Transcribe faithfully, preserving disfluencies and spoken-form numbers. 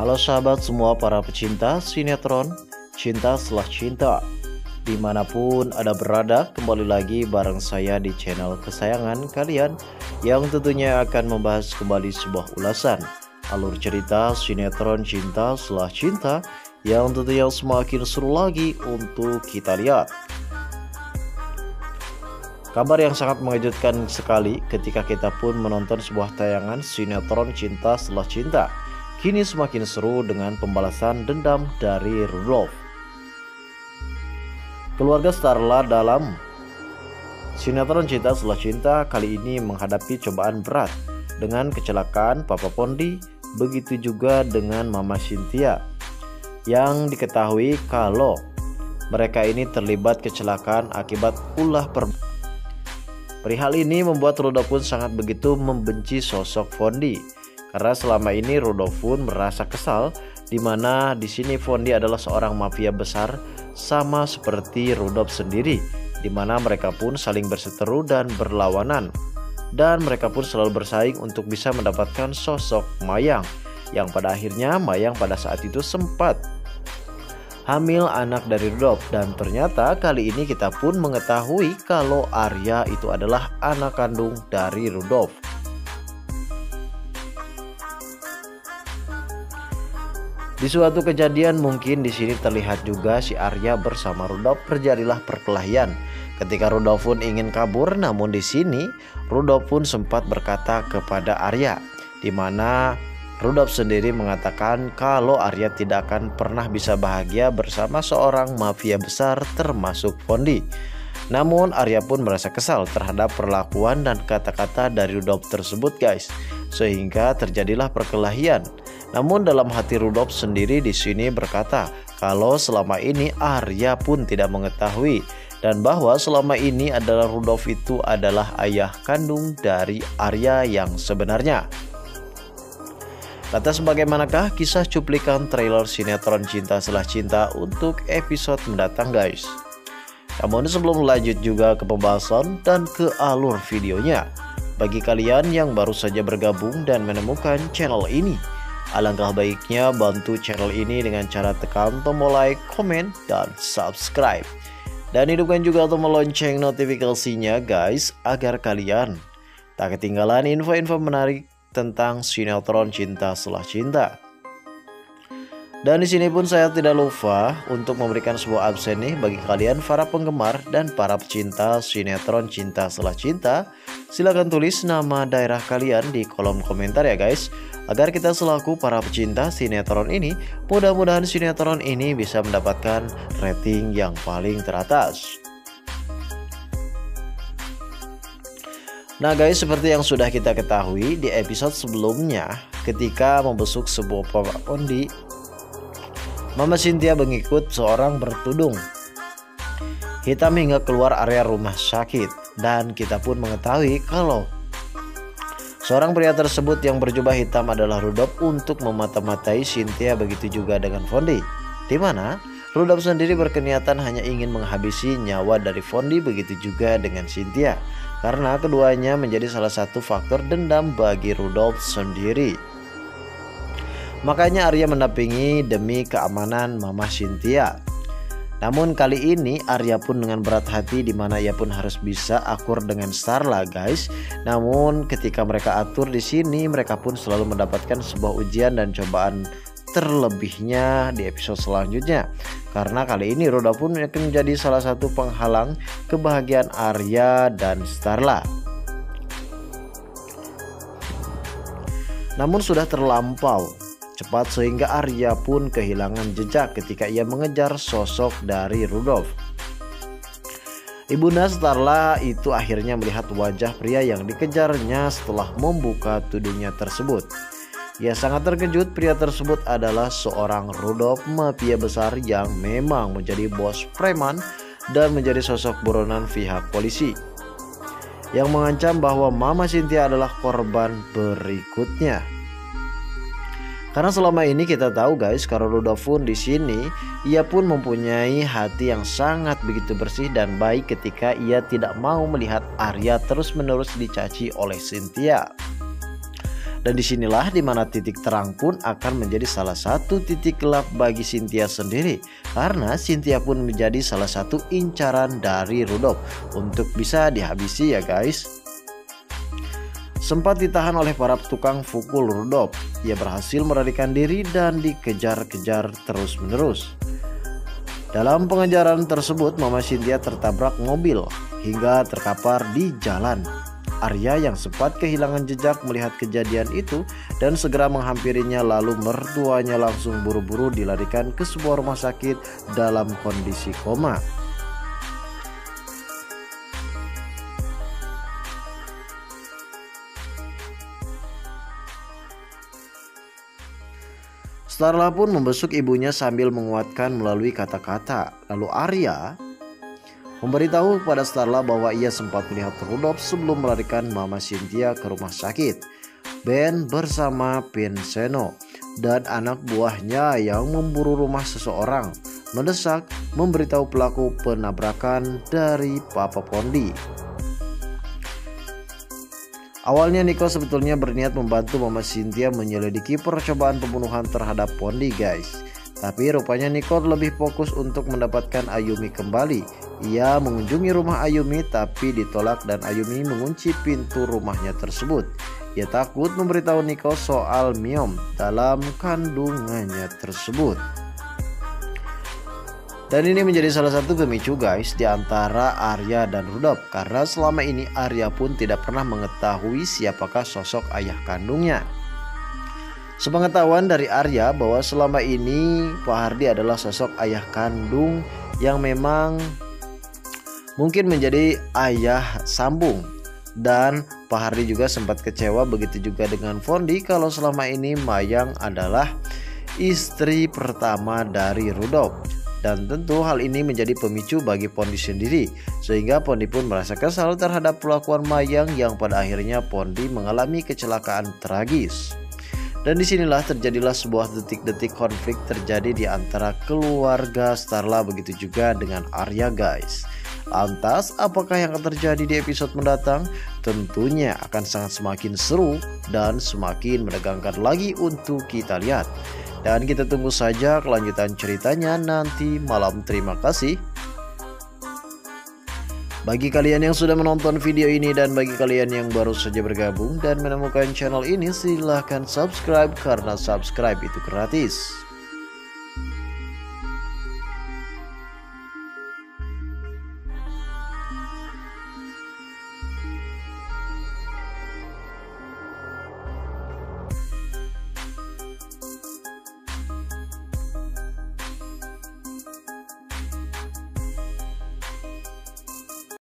Halo sahabat semua para pecinta sinetron Cinta Setelah Cinta, dimanapun Anda berada, kembali lagi bareng saya di channel kesayangan kalian yang tentunya akan membahas kembali sebuah ulasan alur cerita sinetron Cinta Setelah Cinta yang tentunya semakin seru lagi untuk kita lihat. Kabar yang sangat mengejutkan sekali ketika kita pun menonton sebuah tayangan sinetron Cinta Setelah Cinta kini semakin seru dengan pembalasan dendam dari Rudolf. Keluarga Starla dalam sinetron Cinta Setelah Cinta kali ini menghadapi cobaan berat dengan kecelakaan Papa Pondi, begitu juga dengan Mama Cynthia yang diketahui kalau mereka ini terlibat kecelakaan akibat ulah per Perihal ini membuat Rudolf pun sangat begitu membenci sosok Pondi. Karena selama ini Rudolf pun merasa kesal, di mana di sini Pondi adalah seorang mafia besar sama seperti Rudolf sendiri, di mana mereka pun saling berseteru dan berlawanan, dan mereka pun selalu bersaing untuk bisa mendapatkan sosok Mayang, yang pada akhirnya Mayang pada saat itu sempat hamil anak dari Rudolf, dan ternyata kali ini kita pun mengetahui kalau Arya itu adalah anak kandung dari Rudolf. Di suatu kejadian mungkin di sini terlihat juga si Arya bersama Rudolf terjadilah perkelahian. Ketika Rudolf pun ingin kabur, namun di sini Rudolf pun sempat berkata kepada Arya, di mana Rudolf sendiri mengatakan kalau Arya tidak akan pernah bisa bahagia bersama seorang mafia besar termasuk Pondi. Namun Arya pun merasa kesal terhadap perlakuan dan kata-kata dari Rudolf tersebut guys, sehingga terjadilah perkelahian. Namun dalam hati Rudolf sendiri di sini berkata kalau selama ini Arya pun tidak mengetahui, dan bahwa selama ini adalah Rudolf itu adalah ayah kandung dari Arya yang sebenarnya. Lantas bagaimanakah kisah cuplikan trailer sinetron Cinta Setelah Cinta untuk episode mendatang guys? Namun sebelum lanjut juga ke pembahasan dan ke alur videonya, bagi kalian yang baru saja bergabung dan menemukan channel ini, alangkah baiknya bantu channel ini dengan cara tekan tombol like, komen, dan subscribe. Dan hidupkan juga tombol lonceng notifikasinya guys, agar kalian tak ketinggalan info-info menarik tentang sinetron Cinta Setelah Cinta. Dan di sini pun saya tidak lupa untuk memberikan sebuah absen nih bagi kalian para penggemar dan para pecinta sinetron Cinta Setelah Cinta. Silahkan tulis nama daerah kalian di kolom komentar ya guys, agar kita selaku para pecinta sinetron ini, mudah-mudahan sinetron ini bisa mendapatkan rating yang paling teratas. Nah guys, seperti yang sudah kita ketahui di episode sebelumnya, ketika membesuk sebuah Papa Pondi, Mama Cynthia mengikut seorang bertudung hitam hingga keluar area rumah sakit. Dan kita pun mengetahui kalau seorang pria tersebut yang berjubah hitam adalah Rudolf untuk memata-matai Cynthia, begitu juga dengan Pondi, di mana Rudolf sendiri berkeniatan hanya ingin menghabisi nyawa dari Pondi, begitu juga dengan Cynthia, karena keduanya menjadi salah satu faktor dendam bagi Rudolf sendiri. Makanya Arya mendampingi demi keamanan Mama Cynthia. Namun kali ini Arya pun dengan berat hati, di mana ia pun harus bisa akur dengan Starla guys. Namun ketika mereka atur di sini, mereka pun selalu mendapatkan sebuah ujian dan cobaan terlebihnya di episode selanjutnya. Karena kali ini Rudolf pun akan menjadi salah satu penghalang kebahagiaan Arya dan Starla. Namun sudah terlampau cepat sehingga Arya pun kehilangan jejak ketika ia mengejar sosok dari Rudolf. Ibunda Starla itu akhirnya melihat wajah pria yang dikejarnya setelah membuka tudungnya tersebut. Ia sangat terkejut, pria tersebut adalah seorang Rudolf mafia besar yang memang menjadi bos preman dan menjadi sosok buronan pihak polisi, yang mengancam bahwa Mama Cynthia adalah korban berikutnya. Karena selama ini kita tahu guys, kalau Rudolf pun di sini ia pun mempunyai hati yang sangat begitu bersih dan baik ketika ia tidak mau melihat Arya terus-menerus dicaci oleh Cynthia. Dan disinilah dimana titik terang pun akan menjadi salah satu titik gelap bagi Cynthia sendiri, karena Cynthia pun menjadi salah satu incaran dari Rudolf untuk bisa dihabisi ya guys. Sempat ditahan oleh para tukang pukul Rudolf, ia berhasil melarikan diri dan dikejar-kejar terus-menerus. Dalam pengejaran tersebut, Mama Cynthia tertabrak mobil hingga terkapar di jalan. Arya yang sempat kehilangan jejak melihat kejadian itu dan segera menghampirinya, lalu mertuanya langsung buru-buru dilarikan ke sebuah rumah sakit dalam kondisi koma. Starla pun membesuk ibunya sambil menguatkan melalui kata-kata. Lalu Arya memberitahu kepada Starla bahwa ia sempat melihat Rudolf sebelum melarikan Mama Cynthia ke rumah sakit. Ben bersama Vincenzo dan anak buahnya yang memburu rumah seseorang mendesak memberitahu pelaku penabrakan dari Papa Pondi. Awalnya Nico sebetulnya berniat membantu Mama Cynthia menyelidiki percobaan pembunuhan terhadap Pondi guys. Tapi rupanya Nico lebih fokus untuk mendapatkan Ayumi kembali. Ia mengunjungi rumah Ayumi tapi ditolak dan Ayumi mengunci pintu rumahnya tersebut. Ia takut memberitahu Nico soal Miom dalam kandungannya tersebut. Dan ini menjadi salah satu pemicu guys di antara Arya dan Rudolf, karena selama ini Arya pun tidak pernah mengetahui siapakah sosok ayah kandungnya. Sepengetahuan dari Arya bahwa selama ini Pak Hardi adalah sosok ayah kandung yang memang mungkin menjadi ayah sambung. Dan Pak Hardi juga sempat kecewa, begitu juga dengan Pondi, kalau selama ini Mayang adalah istri pertama dari Rudolf. Dan tentu hal ini menjadi pemicu bagi Pondi sendiri, sehingga Pondi pun merasa kesal terhadap perlakuan Mayang yang pada akhirnya Pondi mengalami kecelakaan tragis. Dan disinilah terjadilah sebuah detik-detik konflik terjadi di antara keluarga Starla, begitu juga dengan Arya guys. Lantas apakah yang akan terjadi di episode mendatang? Tentunya akan sangat semakin seru dan semakin menegangkan lagi untuk kita lihat. Dan kita tunggu saja kelanjutan ceritanya nanti malam. Terima kasih bagi kalian yang sudah menonton video ini, dan bagi kalian yang baru saja bergabung dan menemukan channel ini, silahkan subscribe karena subscribe itu gratis.